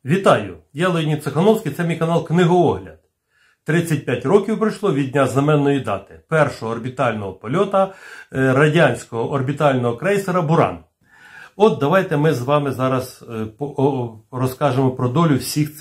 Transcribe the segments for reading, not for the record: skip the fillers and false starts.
Вітаю! Я Леонід Цехановський, це мій канал Книгоогляд. 35 років пройшло від дня знаменної дати першого орбітального польоту радянського орбітального крейсера «Буран». От давайте ми з вами зараз розкажемо про долю всіх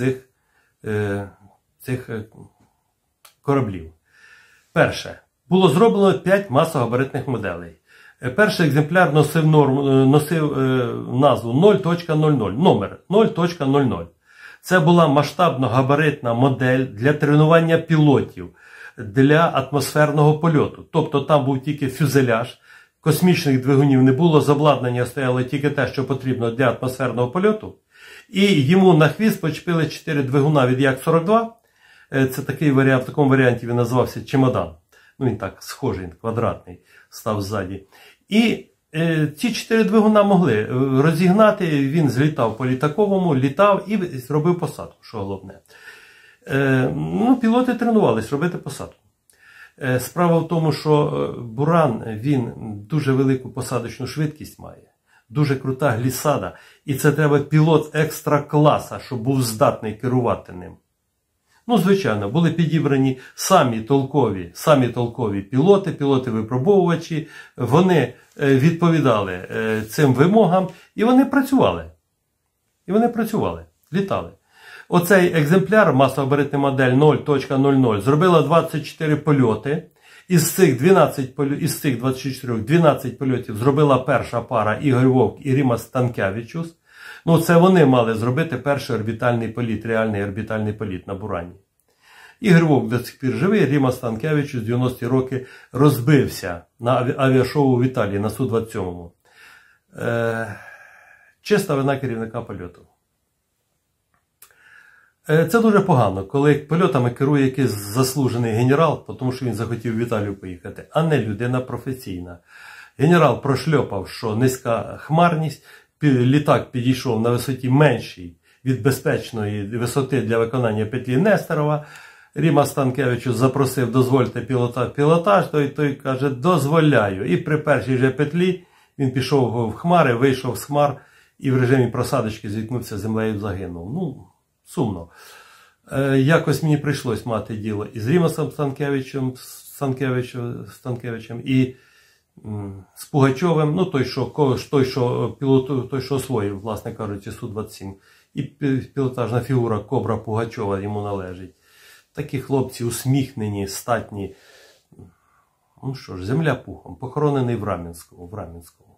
цих кораблів. Перше. Було зроблено 5 масогабаритних моделей. Перший екземпляр носив назву 0.00, номер 0.00. Це була масштабно-габаритна модель для тренування пілотів для атмосферного польоту. Тобто там був тільки фюзеляж, космічних двигунів не було, з обладнання стояло тільки те, що потрібно для атмосферного польоту. І йому на хвіст почепили 4 двигуна від Як-42. Це такий варіант, в такому варіанті він називався чемодан. Ну він так схожий, квадратний, став ззаді. І ці 4 двигуна могли розігнати, він злітав по літаковому, літав і робив посадку, що головне. Пілоти тренувалися робити посадку. Справа в тому, що «Буран», він дуже велику посадочну швидкість має, дуже крута глісада, і це треба пілот екстра класа, щоб був здатний керувати ним. Звичайно, були підібрані самі толкові пілоти-випробовувачі, вони відповідали цим вимогам, і вони працювали. Літали. Оцей екземпляр, масогабаритна модель 0.00, зробила 24 польоти. Із цих 24 12 польотів зробила перша пара Ігор Вовк і Рімас Станкевичус. Це вони мали зробити перший орбітальний політ, реальний орбітальний політ на «Бурані». Ігор Вовк до сих пір живий, Рімас Станкевичус 90-ті роки розбився на авіашоу в Італії на Су-27. Чиста вина керівника польоту. Це дуже погано, коли польотами керує якийсь заслужений генерал, тому що він захотів в Італію поїхати, а не людина професійна. Генерал прошльопав, що низька хмарність, літак підійшов на висоті меншій від безпечної висоти для виконання петлі Нестерова. Рімас Станкевичус запросив, дозвольте пілотаж, той каже, дозволяю. І при першій же петлі він пішов в хмари, вийшов з хмар і в режимі просадочки зіткнувся з землею і загинув. Сумно. Якось мені прийшлось мати діло із Рімасом Станкевичем і з Пугачовим, той, що освоїв, власне кажучи, Су-27. І пілотажна фігура Кобра Пугачова йому належить. Такі хлопці усміхнені, статні. Земля пухом, похоронений в Раменському.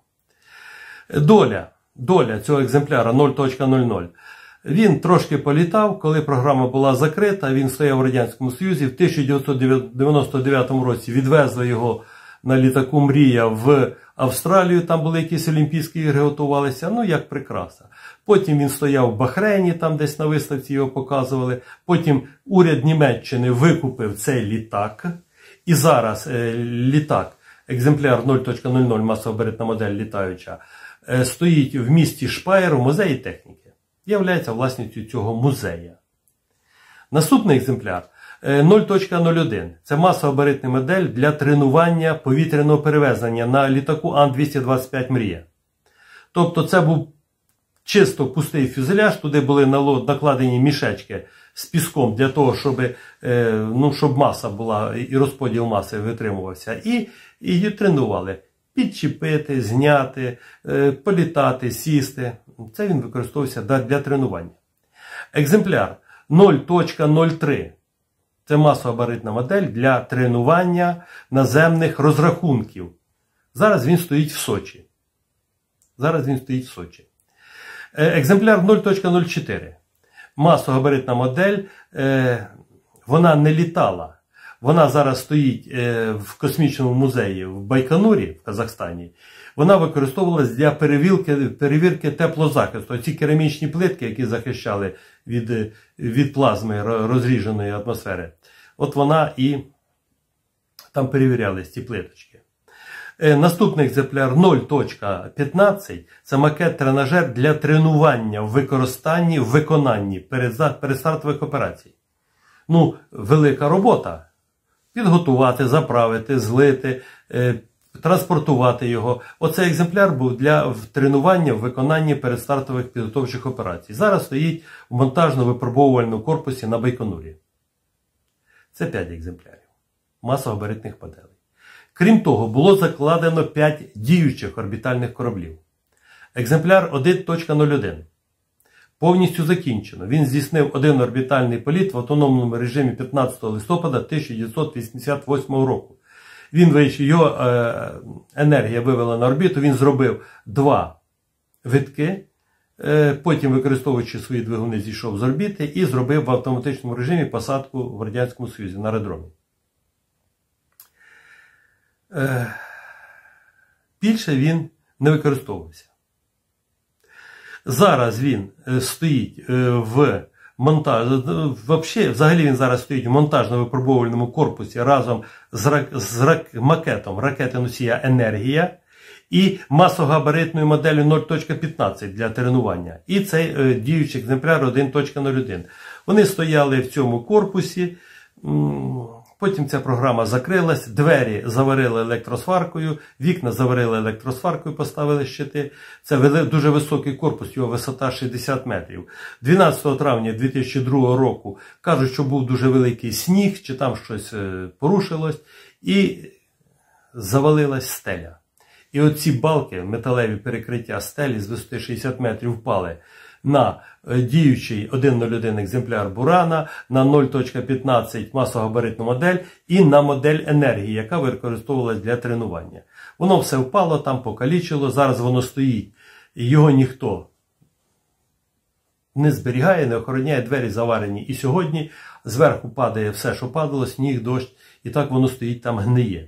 Доля цього екземпляра 0.00. Він трошки політав, коли програма була закрита, він стояв в Радянському Союзі. В 1999 році відвезли його на літаку «Мрія» в Австралію, там були якісь Олімпійські ігри, готувалися, як прикраса. Потім він стояв в Бахрейні, там десь на виставці його показували. Потім уряд Німеччини викупив цей літак. І зараз літак, екземпляр 0.00, масогабаритна модель літаюча, стоїть в місті Шпаєр у музеї техніки. Являється власністю цього музея. Наступний екземпляр 0.01. Це масогабаритна модель для тренування повітряного перевезення на літаку Ан-225 «Мрія». Тобто це був чисто пустий фюзеляж, туди були накладені мішечки з піском для того, щоб маса була і розподіл маси витримувався. І її тренували. Підчепити, зняти, політати, сісти. Це він використовувався для тренування. Екземпляр 0.03. Це масогабаритна модель для тренування наземних розрахунків. Зараз він стоїть в Сочі. Екземпляр 0.04. Масогабаритна модель, вона не літала. Вона зараз стоїть в космічному музеї в Байконурі, в Казахстані. Вона використовувалась для перевірки теплозахисту. Ці керамічні плитки, які захищали від плазми розріженої атмосфери. От вона і там перевірялись ці плиточки. Наступний екземпляр 0.15. Це макет-тренажер для тренування в виконанні передстартових операцій. Велика робота. Підготувати, заправити, злити, транспортувати його. Оцей екземпляр був для тренування в виконанні передстартових підготовчих операцій. Зараз стоїть в монтажно-випробовувальному корпусі на Байконурі. Це 5 екземплярів масогабаритних моделей. Крім того, було закладено 5 діючих орбітальних кораблів. Екземпляр 1.01 повністю закінчено. Він здійснив один орбітальний політ в автономному режимі 15 листопада 1988 року. Його енергія вивела на орбіту, він зробив 2 витки, потім, використовуючи свої двигуни, зійшов з орбіти і зробив в автоматичному режимі посадку в Радянському Союзі на аеродромі. Більше він не використовувався. Зараз він стоїть взагалі він зараз стоїть в монтажно-випробовувальному корпусі разом з макетом ракети-носія «Енергія» і масогабаритною моделлю 0.15 для тренування. І цей діючий екземпляр 1.01. Вони стояли в цьому корпусі, потім ця програма закрилась, двері заварили електросваркою, вікна заварили електросваркою, поставили щити. Це дуже високий корпус, його висота 60 метрів. 12 травня 2002 року кажуть, що був дуже великий сніг, чи там щось порушилось, і завалилась стеля. І оці балки, металеві перекриття стелі з висоти 60 метрів впали на діючий 1.01 екземпляр Бурана, на 0.15 масогабаритну модель і на модель «Енергії», яка використовувалась для тренування. Воно все впало, там покалічило, зараз воно стоїть, його ніхто не зберігає, не охороняє, двері заварені. І сьогодні зверху падає все, що падало, сніг, дощ, і так воно стоїть там, гниє.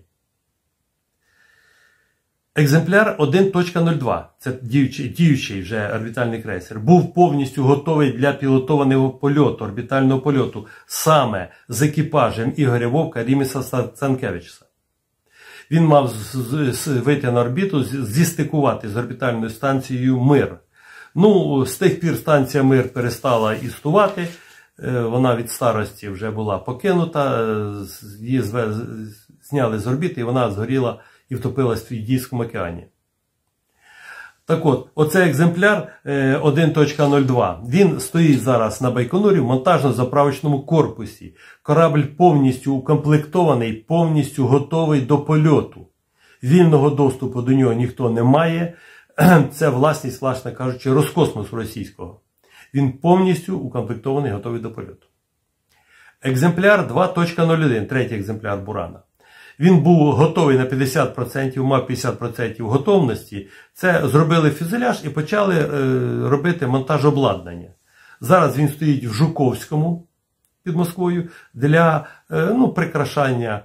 Екземпляр 1.02, це діючий вже орбітальний крейсер, був повністю готовий для пілотованого польоту, орбітального польоту, саме з екіпажем Ігоря Вовка, Ріміса Цанкевича. Він мав вийти на орбіту, зістикувати з орбітальною станцією «Мир». Ну, з тих пір станція «Мир» перестала існувати, вона від старості вже була покинута, її зняли з орбіти і вона згоріла і втопилась в Індійському океані. Так от, оцей екземпляр 1.02, він стоїть зараз на Байконурі в монтажно-заправочному корпусі. Корабль повністю укомплектований, повністю готовий до польоту. Вільного доступу до нього ніхто не має. Це власність, власне кажучи, Роскосмосу російського. Він повністю укомплектований, готовий до польоту. Екземпляр 2.01, третій екземпляр Бурана. Він був готовий на 50%, мав 50% готовності. Це зробили фюзеляж і почали робити монтаж обладнання. Зараз він стоїть в Жуковському під Москвою для прикрашання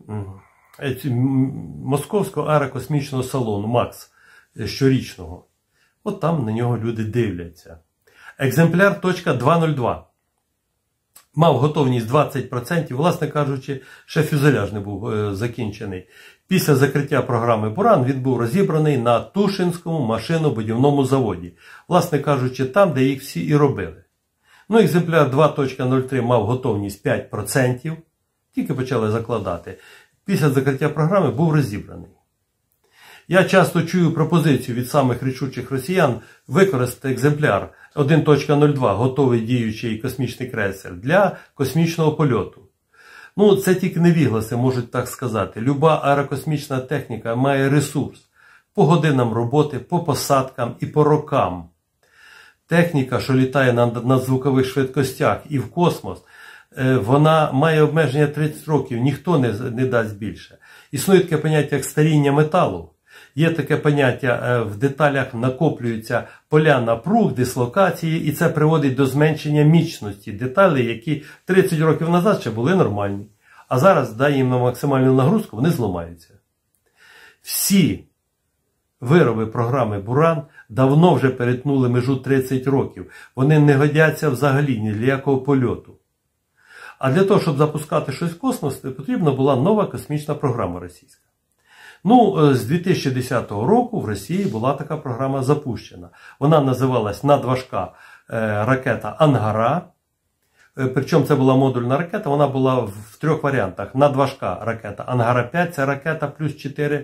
Московського аерокосмічного салону МАКС щорічного. От там на нього люди дивляться. Екземпляр .202. Мав готовність 20%, власне кажучи, ще фюзеляж не був закінчений. Після закриття програми «Буран» він був розібраний на Тушинському машинобудівному заводі. Власне кажучи, там, де їх всі і робили. Ну, екземпляр 2.03 мав готовність 5%, тільки почали закладати. Після закриття програми був розібраний. Я часто чую пропозицію від самих рішучих росіян використати екземпляр 1.02, готовий діючий космічний крейсер, для космічного польоту. Ну, це тільки невігласи можуть так сказати. Люба аерокосмічна техніка має ресурс по годинам роботи, по посадкам і по рокам. Техніка, що літає на надзвукових швидкостях і в космос, вона має обмеження 30 років, ніхто не дасть більше. Існує таке поняття, як старіння металу. Є таке поняття, в деталях накоплюються поля напруг, дислокації, і це приводить до зменшення міцності деталей, які 30 років назад ще були нормальні. А зараз, дай їм на максимальну нагрузку, вони зламаються. Всі вироби програми «Буран» давно вже перетнули межу 30 років. Вони не годяться взагалі ні для якого польоту. А для того, щоб запускати щось в космос, потрібна була нова космічна програма російська. Ну, з 2010 року в Росії була така програма запущена. Вона називалась надважка ракета «Ангара». Причому це була модульна ракета, вона була в 3 варіантах. Надважка ракета «Ангара-5» – це ракета плюс 4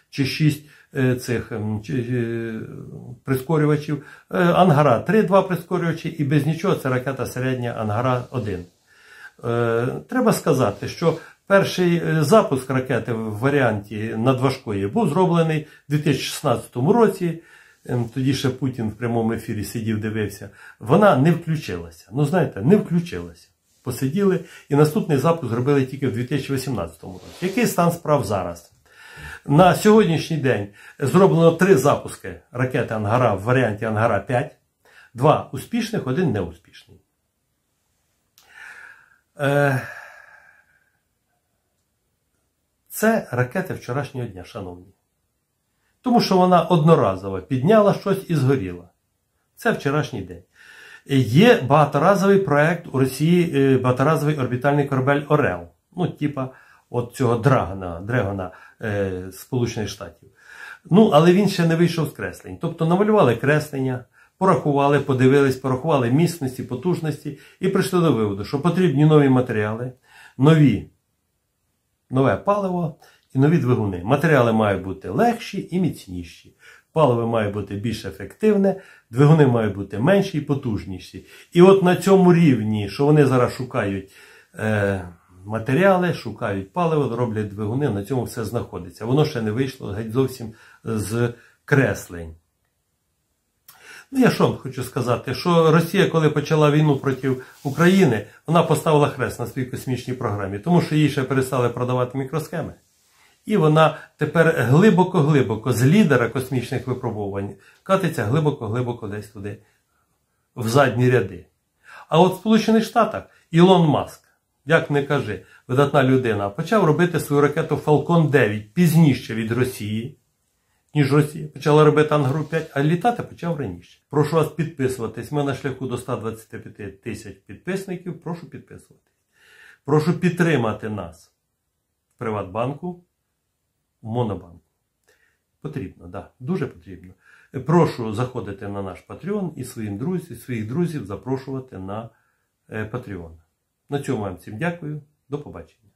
чи 6 цих прискорювачів. Ангара-3, 2 прискорювачі, і без нічого це ракета середня Ангара-1. Треба сказати, що перший запуск ракети в варіанті надважкої був зроблений у 2016 році. Тоді ще Путін в прямому ефірі сидів, дивився. Вона не включилася. Ну, знаєте, не включилася. Посиділи, і наступний запуск зробили тільки в 2018 році. Який стан справ зараз? На сьогоднішній день зроблено 3 запуски ракети Ангара в варіанті Ангара-5. 2 успішних, 1 неуспішний. Це ракети вчорашнього дня, шановні. Тому що вона одноразово підняла щось і згоріла. Це вчорашній день. Є багаторазовий проєкт у Росії, багаторазовий орбітальний корабель Орел. Ну, типа от цього Дрегона Сполучених Штатів. Ну, але він ще не вийшов з креслень. Тобто намалювали креслення, порахували, подивились, порахували міцності, потужності і прийшли до виводу, що потрібні нові матеріали, нове паливо і нові двигуни. Матеріали мають бути легші і міцніші. Паливо має бути більш ефективне, двигуни мають бути менші і потужніші. І от на цьому рівні, що вони зараз шукають матеріали, шукають паливо, роблять двигуни, на цьому все знаходиться. Воно ще не вийшло геть зовсім з креслень. Ну, я що хочу сказати, що Росія, коли почала війну проти України, вона поставила хрест на своїй космічній програмі, тому що їй ще перестали продавати мікросхеми. І вона тепер глибоко-глибоко з лідера космічних випробувань катиться глибоко-глибоко десь туди, в задні ряди. А от в Сполучених Штатах Ілон Маск, як не кажи, видатна людина, почав робити свою ракету Falcon 9 пізніше від Росії, ніж Росія. Почала робити Ангару 5, а літати почав раніше. Прошу вас підписуватись. Ми на шляху до 125 тисяч підписників. Прошу підписуватись. Прошу підтримати нас в Приватбанку, в Монобанку. Потрібно, да, дуже потрібно. Прошу заходити на наш Patreon і своїх друзів запрошувати на Patreon. На цьому вам всім дякую. До побачення.